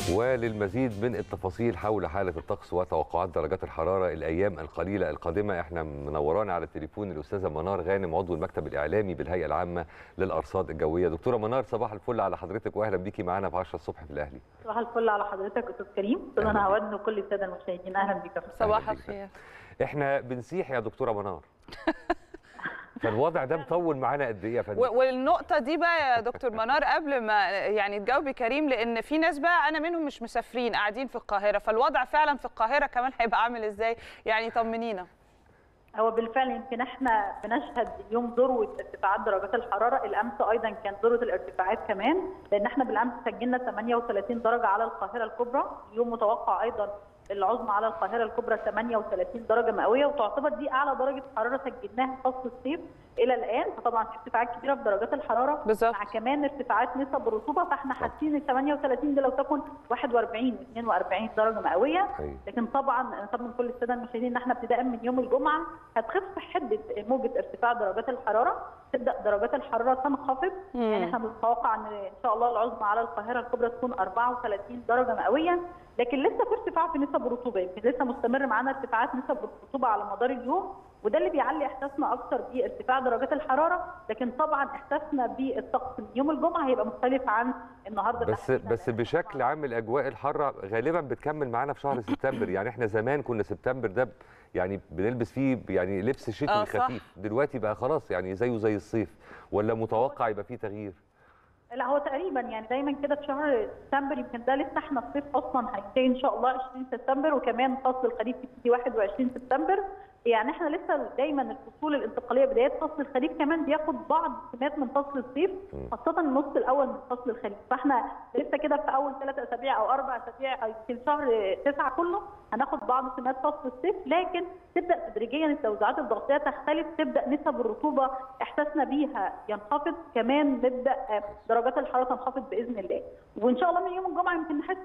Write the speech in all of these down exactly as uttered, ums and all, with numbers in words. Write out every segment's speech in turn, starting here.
وللمزيد من التفاصيل حول حالة الطقس وتوقعات درجات الحرارة الأيام القليلة القادمة احنا منورانا على التليفون الأستاذة منار غانم عضو المكتب الإعلامي بالهيئة العامة للأرصاد الجوية. دكتورة منار صباح الفل على حضرتك وأهلا بيكي معانا في عشرة الصبح في الأهلي. صباح الفل على حضرتك أستاذ كريم، أستاذ أنا هودن وكل السادة المشاهدين أهلا بيك. صباح الخير. احنا بنسيح يا دكتورة منار. فالوضع ده مطول معانا قد ايه يا فندم؟ والنقطه دي بقى يا دكتور منار قبل ما يعني تجاوبي كريم، لان في ناس بقى انا منهم مش مسافرين قاعدين في القاهره، فالوضع فعلا في القاهره كمان هيبقى عامل ازاي؟ يعني طمنينا. هو بالفعل يمكن احنا بنشهد اليوم ذروه ارتفاعات درجات الحراره، الامس ايضا كان ذروه الارتفاعات كمان، لان احنا بالامس سجلنا ثمانية وثلاثين درجه على القاهره الكبرى، اليوم متوقع ايضا العظمى على القاهره الكبرى ثمانية وثلاثين درجه مئويه، وتعتبر دي اعلى درجه حراره سجلناها في فصل الصيف الى الان، فطبعا في ارتفاعات كبيره في درجات الحراره بالزبط. مع كمان ارتفاعات نسب الرطوبه، فاحنا حاسين ال ثمانية وثلاثين دي لو تكن واحد وأربعين واثنين وأربعين درجه مئويه، لكن طبعا طبعا كل الساده المشاهدين ان احنا ابتداء من يوم الجمعه هتخف حده موجه ارتفاع درجات الحراره، تبدا درجات الحراره تنخفض، يعني احنا بنتوقع ان ان شاء الله العظمى على القاهره الكبرى تكون أربعة وثلاثين درجه مئويه، لكن لسه في ارتفاع في نسب الرطوبه، يمكن لسه مستمر معانا ارتفاعات نسب الرطوبه على مدار اليوم، وده اللي بيعلي احساسنا اكثر بارتفاع درجات الحراره، لكن طبعا احساسنا بالطقس يوم الجمعه هيبقى مختلف عن النهارده. بس بس بشكل عام الاجواء الحاره غالبا بتكمل معانا في شهر سبتمبر، يعني احنا زمان كنا سبتمبر ده يعني بنلبس فيه يعني لبس شتوي خفيف، دلوقتي بقى خلاص يعني زيه زي الصيف، ولا متوقع يبقى فيه تغيير؟ لا هو تقريبا يعني دايما كده في شهر سبتمبر، يمكن ده لسه احنا الصيف اصلا هينتهي ان شاء الله عشرين سبتمبر، وكمان فصل الخريف يبتدي واحد وعشرين سبتمبر، يعني احنا لسه دايما الفصول الانتقاليه بدايات فصل الخريف كمان بياخد بعض سمات من فصل الصيف، خاصه النص الاول من فصل الخريف، فاحنا لسه كده في اول ثلاث اسابيع او اربع اسابيع او يمكن شهر تسعه كله هناخد بعض سمات فصل الصيف، لكن تبدا تدريجيا التوزيعات الضغطيه تختلف، تبدا نسب الرطوبه احساسنا بيها ينخفض، كمان نبدا درجات الحراره تنخفض باذن الله، وان شاء الله من يوم الجمعه يمكن نحس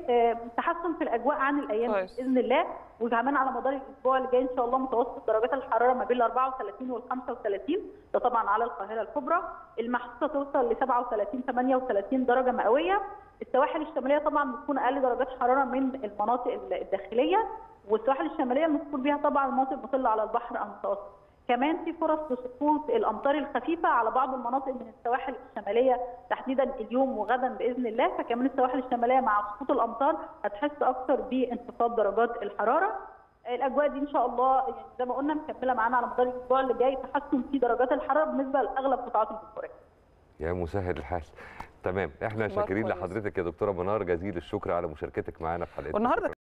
بتحسن في الاجواء عن الايام باذن الله، وكمان على مدار الاسبوع اللي جاي ان شاء الله متوسط درجات الحراره ما بين ال أربعة وثلاثين وال خمسة وثلاثين، ده طبعا على القاهره الكبرى، المحسوسه توصل ل سبعة وثلاثين ثمانية وثلاثين درجه مئويه، السواحل الشماليه طبعا بتكون اقل درجات حراره من المناطق الداخليه، والسواحل الشماليه المذكور بها طبعا المناطق المطله على البحر المتوسط، كمان في فرص لسقوط الامطار الخفيفه على بعض المناطق من السواحل الشماليه تحديدا اليوم وغدا باذن الله، فكمان السواحل الشماليه مع سقوط الامطار هتحس اكثر بانخفاض درجات الحراره. الاجواء دي ان شاء الله يعني زي ما قلنا مكمله معانا على مدار الاسبوع اللي جاي، تحسن في درجات الحراره بالنسبه لاغلب قطاعات الجمهوريه. يا مسهل الحال. تمام، احنا شاكرين لحضرتك يا دكتوره منار جزيل الشكر على مشاركتك معانا في حلقتنا.